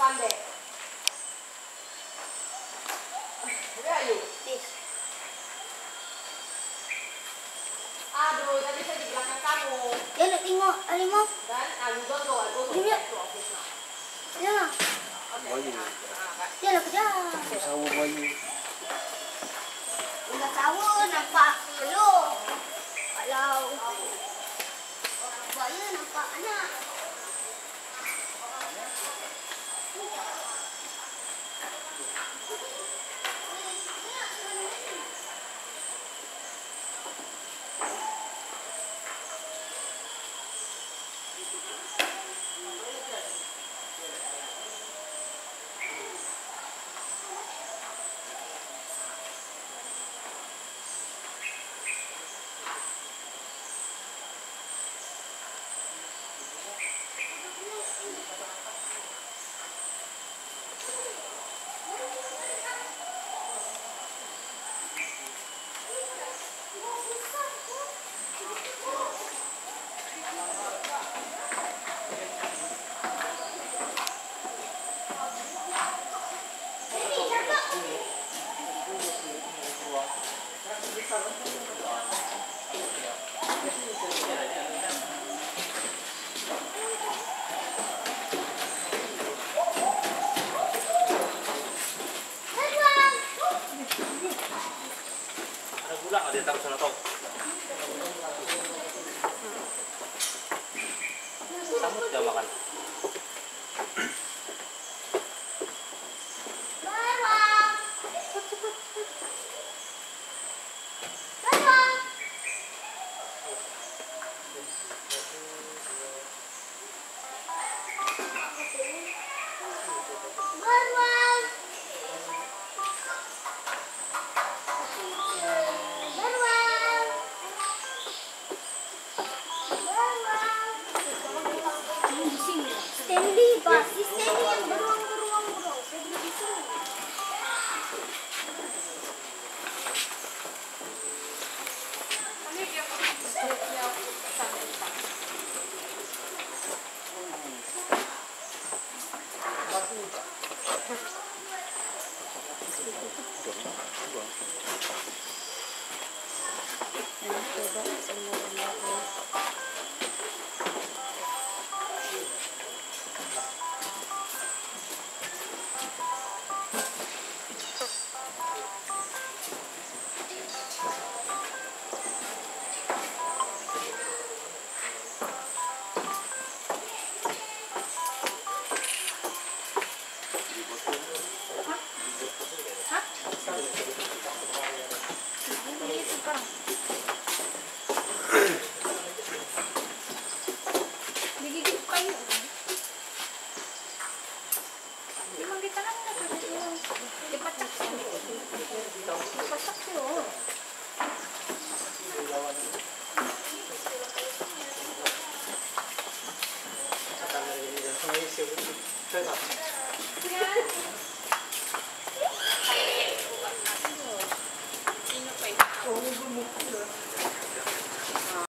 Sunday. Where are you? This. Aduh, tadi saya di belakang kamu. Dia nak tengok harimau. Dan you don't go, I go to the office now. Ya. Buaya. Dia nak kejar. Sawo buaya. Ular sawo nampak telur. Kalau buaya nampak anak. Dia taruh sana tau. Samut dia makan. Stanley, si Stanley yang beruang-beruang bro. Saya beli di sini. Kami dia punya Sunday. Digigit kayo. Memang di tangan na ito. Dipatak siya. Dipatak siya. Saya tak.